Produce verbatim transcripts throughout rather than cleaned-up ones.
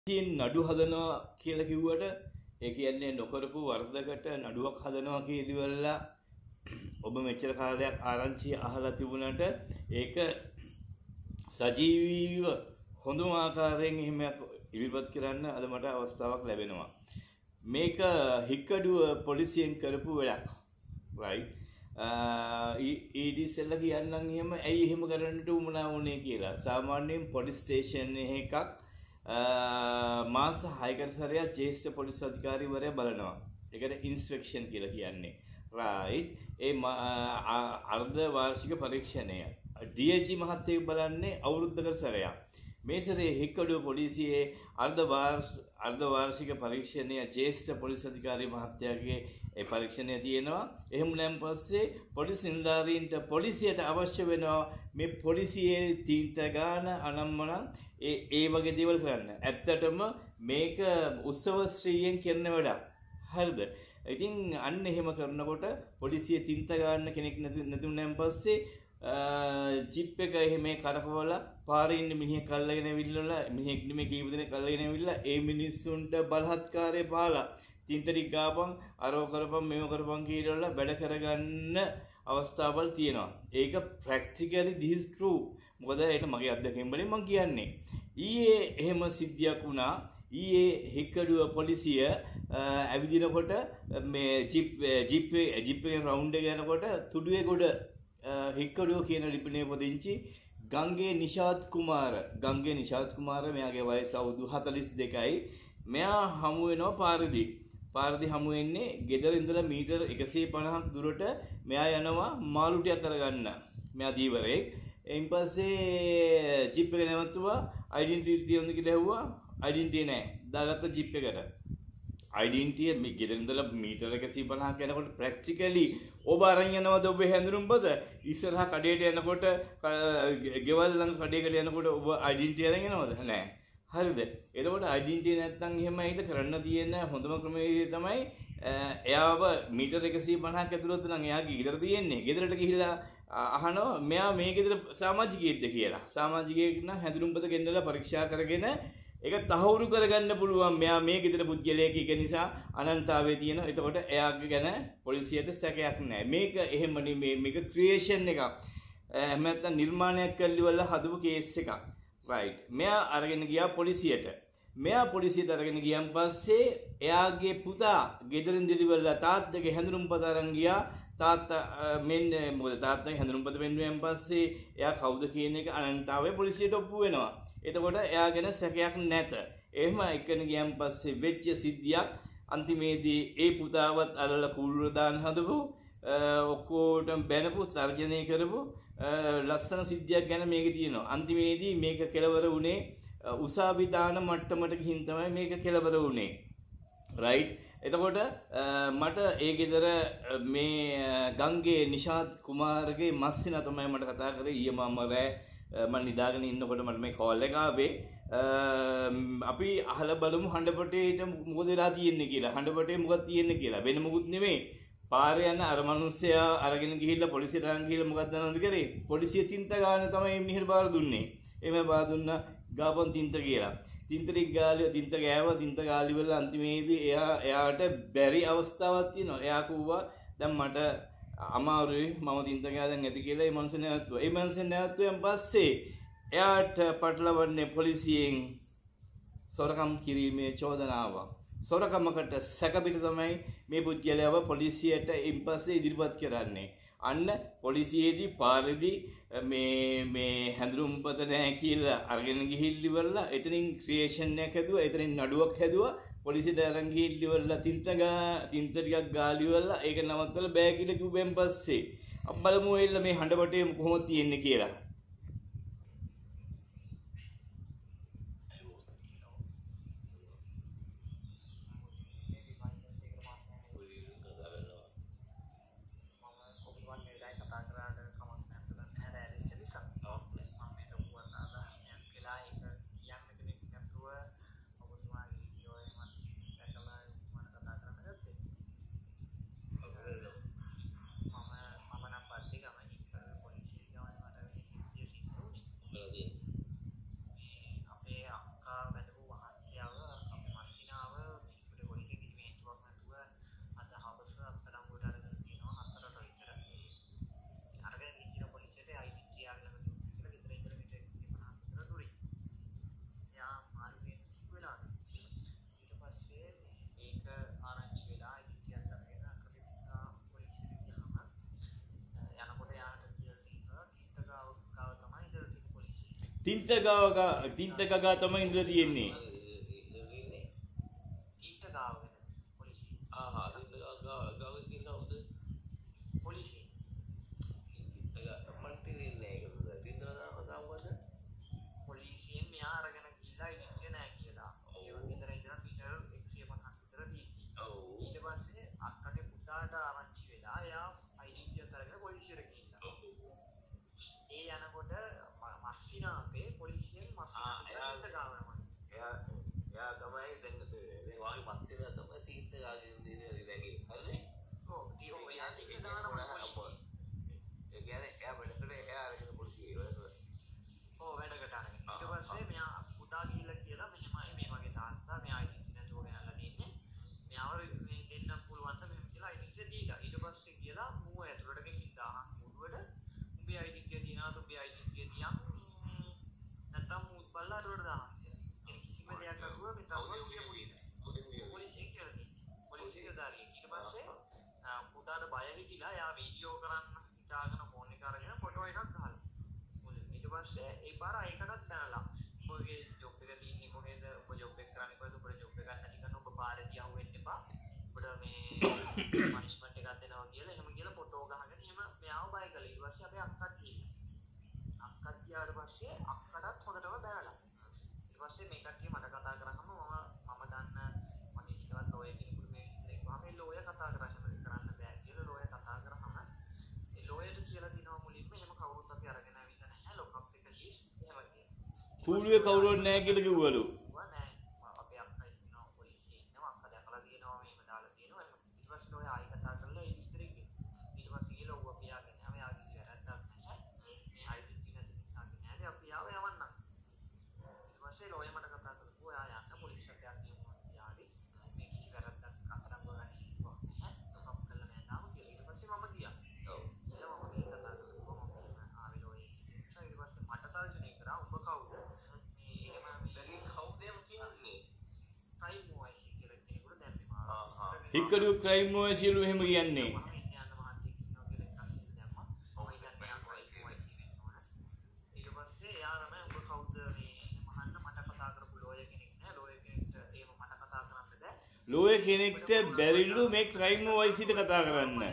තින් නඩු හදනවා කියලා කිව්වට ඒ කියන්නේ නොකරපු වරදකට නඩුවක් හදනවා කියලා ඔබ මෙච්චර කාලයක් ආරංචි අහලා තිබුණාට ඒක සජීවීව හොඳම ආකාරයෙන් එහෙම ඉදිරිපත් කරන්න අද මට අවස්ථාවක් ලැබෙනවා. මේක හික්කඩුව පොලිසියෙන් කරපු වැඩක්. right ඊඩිසෙල්ල කියන්නම් එහෙම ඇයි එහෙම කරන්නට උවමනා වුණේ කියලා. සාමාන්‍යයෙන් පොලිස් ස්ටේෂන් එකක් මාස හයකට සැරයක් ජ්‍යෙෂ්ඨ පොලිස් අධිකාරිවරයා බලනවා. ඒකට ඉන්ස්පෙක්ෂන් කියලා කියන්නේ. right ඒ අර්ධ වාර්ෂික පරීක්ෂණය ඩී ඒ ජී මහත්තයෙක් බලන්නේ අවුරුද්දකට සැරයක්. මේ සැරේ හික්කඩුව පොලිසියේ අර්ධ අර්ධ වාර්ෂික පරීක්ෂණය ජ්‍යෙෂ්ඨ පොලිස් අධිකාරී මහත්තයාගේ ඒ පරීක්ෂණය තියෙනවා. එහෙම නම් පස්සේ පොලිස් නිලධාරීන්ට පොලිසියට අවශ්‍ය වෙනවා මේ පොලිසියේ තීන්ත ගන්න අනම්මනම් ඒ ඒ වගේ දේවල් කරන්න. ඇත්තටම මේක උත්සව ශ්‍රීයෙන් කරන වැඩක්. හරිද? ඉතින් අන්න එහෙම කරනකොට පොලිසියේ තීන්ත ගන්න කෙනෙක් නැතුණාන් පස්සේ ජිප් එක එහෙම කරකවලා පාරේ ඉන්න මිනිහෙක් අල්ලගෙන ඇවිල්ලා මිනිහෙක් නෙමෙයි කීප දෙනෙක් අල්ලගෙන ඇවිල්ලා ඒ මිනිස්සුන්ට බලහත්කාරය පාලා තින්තරි ගාපන් අරව කරපන් මේව කරපන් කියලා වැඩ කරගන්න අවස්ථාවල් තියෙනවා. ඒක ප්‍රැක්ටිකලි this is true. මොකද ඒක මගේ අත්දැකීම් වලින් මම කියන්නේ. ඊයේ එහෙම සිද්ධියක් වුණා. ඊයේ හික්කඩුව පොලිසිය ඇවිදිනකොට මේ ජිප් ජිප් ජිප් එකේ රවුන්ඩ් එක යනකොට තුඩුවේ ගොඩ හික්කඩුව කියන ලිපිනේ පදිංචි ගංගේ නිශාත් කුමාර ගංගේ නිශාත් කුමාර මෙයාගේ වයස අවුරුදු හතළිස් දෙකයි. මෙයා හමු වෙනවා පාරදී. පාරදී හමු වෙන්නේ ගෙදර ඉඳලා මීටර එකසිය පනහක් දුරට මෙයා යනවා මාළු ටිකක් අරගන්න. මෙයා දීවරෙක්. එයින් පස්සේ ජිප් එක නැවතුවා ඩෙන්ටිටි තියෙනවද කියලා ඇහුවා. ඩෙන්ටිටි නැහැ. දාගත්ත ජිප් එකට. ඩෙන්ටිටි මේ ගෙදර ඉඳලා මීටර එකසිය පනහක් යනකොට ප්‍රැක්ටිකලි ඔබ අරන් යනවද ඔබ හැඳුනුම්පත ඉස්සරහා කඩේට යනකොට ගෙවල් ළඟ කඩේකට යනකොට ඔබ ඩෙන්ටිටි අරන් යනවද? නැහැ. හරිද? එතකොට ඩෙන්ටිටි නැත්නම් එහෙම හිට කරන්න තියෙන හොඳම ක්‍රමවේදය තමයි එයාව මීටර එකසිය පනහක් ඇතුළත නම් එයාගේ ගෙදර තියෙන්නේ. ගෙදරට ගිහිල්ලා අහනවා මෙයා මේ ගෙදර සමාජිකයෙක්ද කියලා. සමාජිකයෙක් නම් හැඳුනුම්පත ගෙන්නලා පරීක්ෂා කරගෙන ඒක තහවුරු කරගන්න පුළුවන් මෙයා මේ ගෙදර පුද්ගලයෙක් ඒක නිසා අනන්තතාවයේ තියෙන. එතකොට එයාගේ ගැන පොලිසියට සැකයක් නැහැ. මේක එහෙම නෙමෙයි. මේක ක්‍රියේෂන් එකක්. එහෙම නැත්නම් නිර්මාණයක් කල්ලිවල හදපු කේස් එකක්. right මෙයා අරගෙන ගියා පොලිසියට. මෙයා පොලිසියට අරගෙන ගියන් පස්සේ එයාගේ පුතා ගෙදරින් දිලිවලා තාත්තගේ හැඳුනුම්පත අරන් ගියා. තාත්තා මෙන්න මොකද තාත්තගේ හැඳුනුම්පත පෙන්නුවෙන් පස්සේ එයා කවුද කියන එක අනන්තතාවයේ පොලිසියට ඔප්පු වෙනවා. එතකොට එයා ගැන සැකයක් නැත. එහෙම එකන ගියන් පස්සේ වෙච්ච සිද්ධියක් අන්තිමේදී ඒ පුතාවත් අරලා කුළුර දාන්න හදපු ඔක්කොටම බැනපු තර්ජනය කරපු ලස්සන සිද්ධියක් ගැන මේකේ තියෙනවා. අන්තිමේදී මේක කෙලවර වුණේ උසාවි දාන මට්ටමට ගිහින් තමයි මේක කෙලවර වුණේ. right එතකොට මට ඒ ගෙදර මේ ගංගේ නිශාත් කුමාරගේ මස්සිනා තමයි මට කතා කරේ ඊයේ මම රෑ මම නිදාගෙන ඉන්නකොට මට මේ කෝල් එක ආවේ. අපි අහලා බලමු හඬපටේට මොකද වෙලා තියෙන්නේ කියලා. හඬපටේ මොකක්ද තියෙන්නේ කියලා. වෙන මොකුත් නෙමෙයි. පාරේ යන අර මිනිස්සයා අරගෙන ගිහිල්ලා පොලිසියට අරන් ගිහිල්ලා මොකක්ද දන්නවද කරේ? පොලිසිය තින්ත ගන්න තමයි මිනිහට බාර දුන්නේ. එමෙ බාර දුන්නා ගාපන් තින්ත කියලා. තින්තරි ගාලිය තින්ත ගෑවා තින්ත ගාලි වල අන්තිමේදී එයා එයාට බැරි අවස්ථාවක් තියෙනවා. එයා කිව්වා දැන් මට අමාරුයි මම තින්ත ගෑ දැන් ඇති කියලා ඒ මනුස්සයා නැවතුවා. ඒ මනුස්සයා නැවතුවෙන් පස්සේ එයාට පටලවන්නේ පොලිසියෙන් සොරකම් කිරීමේ චෝදනාවක්. සොරකමකට සැකපිට තමයි මේ පුද්ගලයාව පොලිසියට ඉම්පස්සේ ඉදිරිපත් කරන්නේ. අන්න පොලිසියේදී පාරේදී මේ මේ හැඳුනුම්පත නැහැ කියලා අරගෙන ගිහිල්ලිවලා එතනින් ක්‍රියේෂන් එකක් හැදුවා. එතනින් නඩුවක් හැදුවා. පොලිසියට අරන් ගිහිල්ලිවලා තින්ත ගා තින්ත ටිකක් ගාලිවලා ඒක නවත්තලා බෑ කියලා කිව්වෙන් පස්සේ අපි බලමු එilla මේ හඬපටේ කොහොමද තියෙන්නේ කියලා. ගාව තීත්ත ගගා තමයි ඉඳලා තියෙන්නේ. තීත්ත ගාව ගැන පොලිසිය. ආහා තීත්ත ගාව ගාව තියෙනවද? පොලිසිය. තීත්ත ගාව මන්ට දෙන්නේ නැහැ ඒක. තීත්ත ගාව දාවද? පොලිසියෙන් මෙයා අරගෙන ගිහලා ඉන්නේ නැහැ කියලා. ඒ වගේ ඉතර ඉඳලා මීටර් එකසිය පනහක් විතර දීලා. ඔව්. ඊට පස්සේ අක්කගේ පුතාට ආරංචි වෙලා එයා අයිඩෙන්ටිටි අරගෙන පොලිසියට ගිහිල්ලා. ඒ යනකොට මස්සිනාපේ පොලිසියෙන් මස්සිනාපේට ගාවනවා. එයා එයා තමයි දැන් දැන් වාගේ මස්සිනා තමයි තීත්ත ගාගෙන ඉන්නේ ඉතින් හරිනේ. ඔව් ටී ඔය යා තීත්ත ගානවා පොලිසිය. ඒ කියන්නේ එයා වැඩකට එයා අරගෙන පොලිසිය ඉවරද? ඔව් වැඩකට අරගෙන. ඊට පස්සේ මෙයා පුතා ගිහිල්ලා කියලා මෙහෙම මේ වගේ තාත්තා මෙයා අයිඩෙන්ටිටි නැතුව ගෙනල්ලා තින්නේ. මෙයාව මේ දෙන්න පුළුවන් ද මෙහෙම කියලා අයිඩෙන්ටිටි දීලා. ඊට පස්සේ කියලා මූව ඇතුළට ගෙනින් දාහන් මුඩුවට උඹේ අයිඩෙන්ටිටි දිනාද උඹේ අයිඩෙන්ටිටි දියම් නැත්නම් මූත් බල්ලා අරවට දාන්න කියලා. ඒ කිසිම දෙයක් අරුව මේ තවම කියමුයි. පොලිසිය කියලා තියෙනවා. පොලිසිය දාරිය. ඊට පස්සේ පුතාට බය හිතිලා යා වීඩියෝ කරන්න හිතාගෙන ෆෝන් එක අරගෙන ෆොටෝ එකක් ගහලා. ඊට පස්සේ ඒ පාර ඒකටත් දැනලා. ඔයගේ ජොබ් එක තියෙන්නේ කොහෙද? ඔබ ජොබ් එක කරන්නේ කොහෙද? ඔබ ජොබ් එක ගන්න නිකන් ඔබ පාරේ තියාව වෙන්න එපා. ඔබට මේ පනිෂ්මන්ට් එකක් දෙනවා කියලා එහෙම කියලා ෆොටෝ ගහගෙන එහෙම මෙයාව බය කළා. ඊට පස්සේ අපේ අක්කත් ගිහින් අක්කත් ගියාට පස්සේ අක්කටත් හොඳටම බැලලා. ඊට පස්සේ මේ කට්ටිය මට කතා කරාම මම මම දන්න මගේ ඉස්සරහට ලෝයර් කෙනෙකුට මේ ඉස්සරහ මේ ලෝයර් කතා කරාම කරන්න බෑ කියලා ලෝයර් කතා කරාම ඒ ලෝයර් කියලා දිනවා මුලින්ම එහෙම කවුරුත් අපි අරගෙන ආවිල්ලා නැහැ ලොකප් එක ලීස් එහෙම කියලා. කූඩුවේ කවුරුත් නැහැ කියලා කිව්වලු. නෑ අපේ අක්කා ඉන්නවා පොලිසිය ඉන්නවා අක්කා දැකලා තියෙනවා මේක දාලා තියෙනවා. ඊට පස්සේ ලෝයර් ආයි කතා කරලා ඒ විස්තරේ කිව්වා. ඊට පස්සේ ගිහලා ඌව පියාගෙන ආව යාගේ වැරද්දක් නැහැ. මේ අයිඩෙන්ටිටි නැති නිසා නෑ අපි ආව යවන්නම්. ඊට පස්සේ ලෝයර් මට කතා කරලා ඔයා යන්න පොලිස් ස්ටේෂන් එකක් ගියමු යාගේ මේ කිසි වැරද්දක් අතරක් ගන්න කිව්වා. ඈ ලොකප් කළා නෑ තාම කියලා. ඊට පස්සේ මම ගියා. ඔව්. ඊළඟ මම ගිහින් කතා කරලා මම ආවේ ලෝයර්. ඊට පස්සේ මට තර්ජනය කරා උඹ කවුද? මේ එහෙම මෙලගේ කවුද එම කියන්නේ? ටයිම් මොයි කියලා කෙනෙකුට දැම්මේ මාව. හික්කඩු ක්‍රයිම් ඔයසිලු එහෙම කියන්නේ. ලෝය කෙනෙක්ට බැරිලු මේ ක්‍රයිම් වයිසිට කතා කරන්න.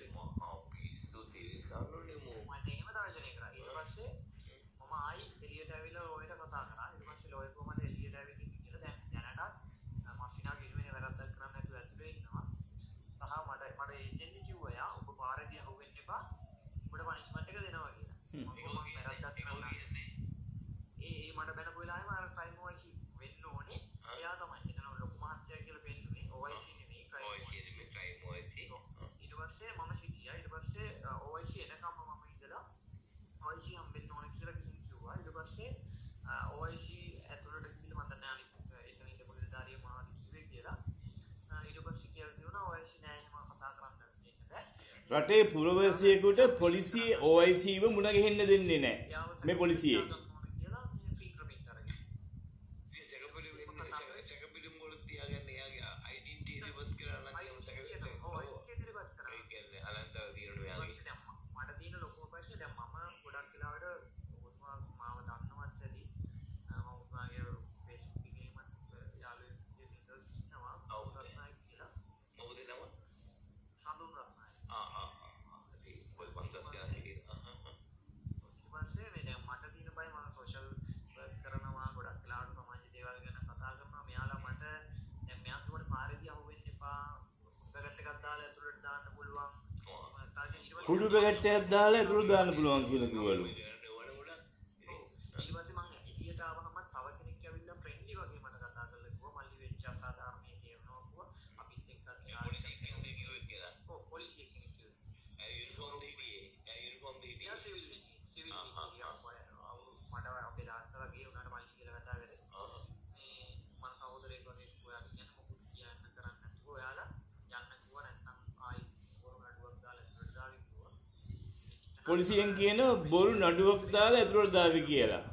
රටේ පුරවැසියෙකුට පොලිසිය O I C ව මුණ ගැහෙන්න දෙන්නේ නැහැ මේ පොලිසියේ. කුඩු පැකට්ටයක් දාලා ඇතුළට දාන්න පුළුවන් කියලා කිව්වලු. ඊට පස්සේ මම එළියට ආවම තව කෙනෙක් ඇවිල්ලා ෆ්‍රෙන්ඩ්ලි වගේ මට කතා කරලා කිව්වා මල්ලි වෙච්ච අසාධාරණයේ කියනවා කිව්වා අපිත් එක්ක පොලිසිය කෙනෙක් කිව්වා කියලා. ඔව් පොලිසිය කෙනෙක් කිව්වා. ඒ යුනිෆෝම් දෙවියේ ඒ යුනිෆෝම් දෙවියේ සිවිල් සිවිල් මට අපේ දාස්තලා ගියේ උනාට මල්ලි කියලා කතා කරේ. මේ මම සහෝදරයෙක් වගේ ඔයාලා කියන මොකුත් කියන්න කරන්න නැතුව ඔයාලා යන්න කිව්වා නැත්නම් ආයි බොරු නඩුවක් දාලා ඉස්සරහට දාවි කිව්වා. පොලිසියෙන් කියන බොරු නඩුවක් දාලා ඇතුළට දාවි කියලා.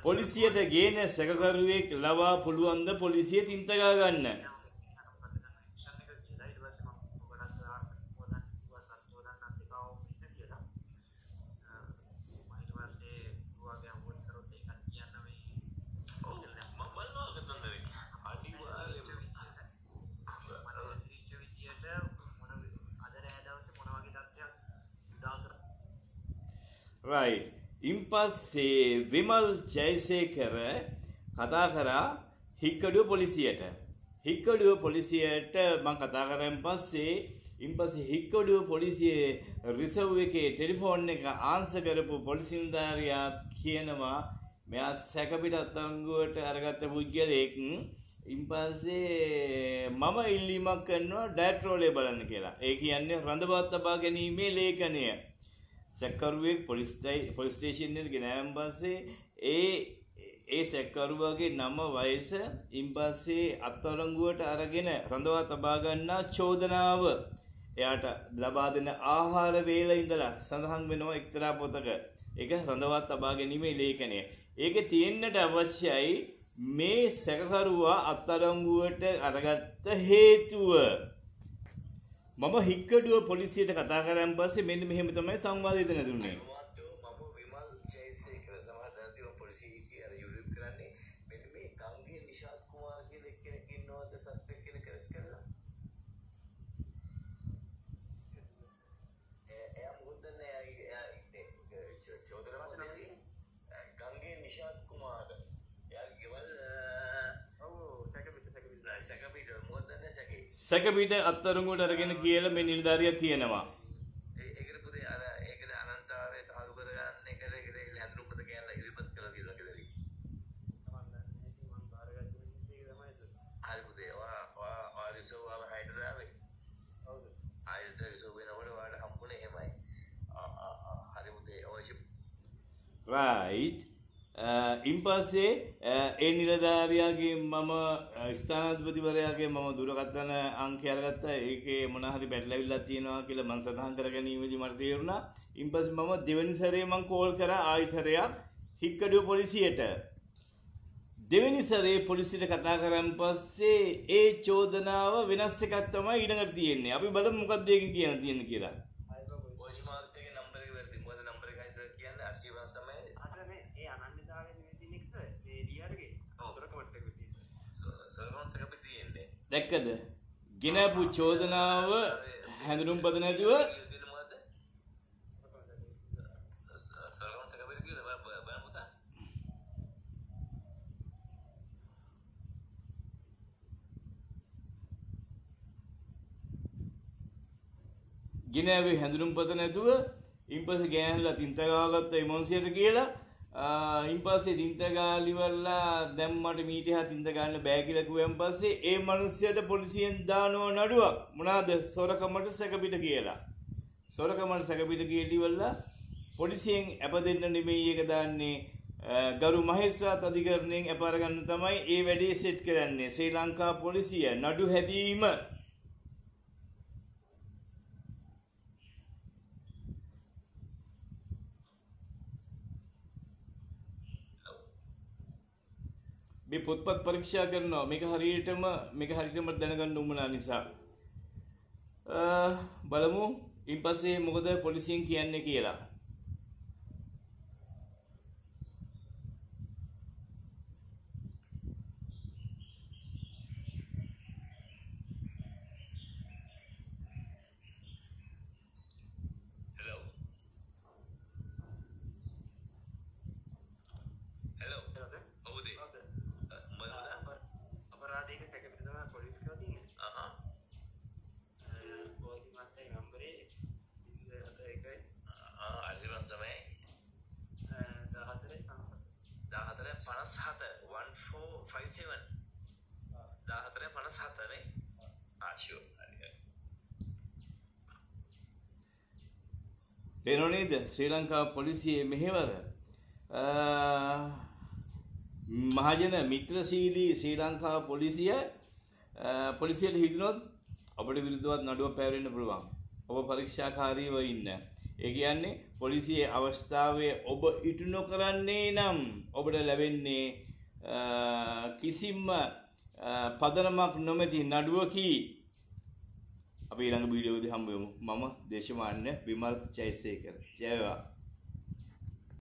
පොලිසියට ගේන සැකකරුවෙක් ලවා පුළුවන් ද පොලිසිය තින්තගා ගන්න? right. ඉන්පස්සේ විමල් ජයසේකර කතා කරා හික්කඩුව පොලිසියට. හික්කඩුව පොලිසියට මම කතා කරන් පස්සේ ඉන්පස්සේ හික්කඩුව පොලිසියේ රිසර්ව් එකේ ටෙලිෆෝන් එක ආන්සර් කරපු පොලිසි නිලධාරියා කියනවා මෙයා සැකපිට අත්අඩංගුවට අරගත්ත පුද්ගලයෙක්. ඉන්පස්සේ මම ඉල්ලීමක් කරනවා ඩයට්‍රෝලේ බලන්න කියලා. ඒ කියන්නේ රඳවා තබා ගැනීමේ ලේඛනය. සැකකරුවෙක් පොලිස් ස්ටේෂන් එකට ගෙනාවන් පස්සේ ඒ ඒ සැකකරුවාගේ නම වයස ඉන්පස්සේ අත්අඩංගුවට අරගෙන රඳවා තබා ගන්නා චෝදනාව එයාට ලබා දෙන ආහාර වේල ඉඳලා සඳහන් වෙනවා එක්තරා පොතක. ඒක රඳවා තබා ගැනීමේ ලේඛනය. ඒකේ තියෙන්නට අවශ්‍යයි මේ සැකකරුවා අත්අඩංගුවට අරගත්ත හේතුව. මම හික්කඩුව පොලිසියට කතා කරන් පස්සේ මෙන්න මෙහෙම තමයි සංවාදය දෙන්න දුන්නේ. මම විමල් ජයසේකර සමාජාධිපති පොලිසිය අර යුරිප් කරන්නේ මෙන්න මේ ගංගේ නිශාත් කුමාර කියලා එක්කෙනෙක් ඉන්නවද සස්පෙක්ට් කෙනෙක් කරස් කරලා. එයා මොකදන්නේ එයා ඉන්නේ චෝදනාවදී ගංගේ නිශාත් කුමාර එයා ගෙවල් ඔව් සැකපිට සැකපිට සැකපිට මොකදන්නේ සැකේ සැකපිට අත්අඩංගුවට අරගෙන කියලා මේ නිලධාරියා කියනවා. ඒකට පුතේ අර ඒකට අනන්තාවේ තාලු කරගන්න එකට ඒකට හැඳුනුම්පත කියලා ඉදිරිපත් කළා කියලා කියලා. මම බාරගත්ත මිනිස්සෙක් තමයි ඒක. හරි පුතේ ඔයා ඔයා ඔයා රිසර්ව් ආව හයිඩ් දාවේ. හවුද? ආයෙත් රිසර්ව් වෙනකොට ඔයාලට හම්බුනේ එහෙමයි. ආ ආ හරි පුතේ ඔය right. ඉන්පස්සේ ඒ නිලධාරියාගේ මම ස්ථානාධිපතිවරයාගේ මම දුරකථන අංකය අරගත්තා. ඒකේ මොන හරි බැටලවිල්ලක් තියෙනවා කියලා මම සඳහන් කරගැනීමේදී මට තේරුණා. ඉන්පස්සේ මම දෙවෙනි සැරේ මම කෝල් කරා ආයි සැරයක් හික්කඩුව පොලිසියට. දෙවෙනි සැරේ පොලිසියට කතා කරන් පස්සේ ඒ චෝදනාව වෙනස් එකක් තමයි ඊළඟට තියෙන්නේ. අපි බලමු මොකක්ද ඒක කියන තියෙන්නේ කියලා. වොයිස් මාර්කට් එකේ නම්බර් එක වැරදි. මොකද නම්බර එකයි සර් කියන්නේ අර්ශීව තමයි. දැක්කද? ගෙනපු චෝදනාව හැඳුනුම්පත නැතුව ගෙනවි හැඳුනුම්පත නැතුව ඉන්පස්සේ ගෑනලා තින්තගාගත්ත එමොන්සියට කියලා ඉන්පස්සේ තින්තගාලිවලා දැම්මට මීට එහා තින්ත ගන්න බෑ කියලා කිව්වන් පස්සේ ඒ මිනිස්සයාට පොලිසියෙන් දානවා නඩුවක්. මොනවාද? සොරකමට සැකපිට කියලා. සොරකමට සැකපිට කියලිවලා පොලිසියෙන් අප දෙන්න නෙමෙයි ඒක දාන්නේ ගරු මහේස්ත්‍රාත් අධිකරණයෙන් අප අරගන්න තමයි ඒ වැඩේ සෙට් කරන්නේ. ශ්‍රී ලංකා පොලිසිය නඩු හැදීම මේ පොත්පත් පරීක්ෂා කරනවා. මේක හරියටම මේක හරියටම දැනගන්න උවමනා නිසා. බලමු ඉන්පස්සේ මොකද පොලිසියෙන් කියන්නේ කියලා. පේනෝ නේද ශ්‍රී ලංකා පොලිසියේ මෙහෙවර මහජන මිත්‍රශීලී ශ්‍රී ලංකා පොලිසිය පොලිසියට හිතනොත් අපිට විරුද්ධවත් නඩුවක් පැවරෙන්න පුළුවන්. ඔබ පරීක්ෂාකාරීව ඉන්න. ඒ කියන්නේ පොලිසියේ අවස්ථාවේ ඔබ ඉටු නොකරන්නේ නම් ඔබට ලැබෙන්නේ කිසිම පදනමක් නොමැති නඩුවකි. අපි ඊළඟ වීඩියෝවේදී හම්බ වෙමු. මම දේශමාන්‍ය විමල් ජයසේකර. ජය වේවා.